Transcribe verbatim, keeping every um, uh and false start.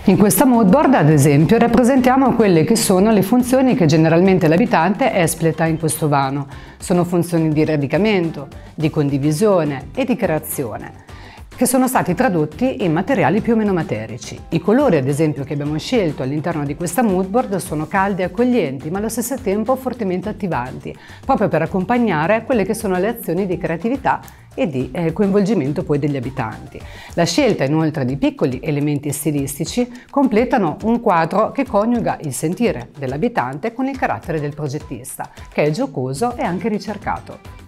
In questa moodboard, ad esempio, rappresentiamo quelle che sono le funzioni che generalmente l'abitante espleta in questo vano. Sono funzioni di radicamento, di condivisione e di creazione, che sono stati tradotti in materiali più o meno materici. I colori, ad esempio, che abbiamo scelto all'interno di questa moodboard sono caldi e accoglienti, ma allo stesso tempo fortemente attivanti, proprio per accompagnare quelle che sono le azioni di creatività e di eh, coinvolgimento poi degli abitanti. La scelta inoltre di piccoli elementi stilistici completano un quadro che coniuga il sentire dell'abitante con il carattere del progettista, che è giocoso e anche ricercato.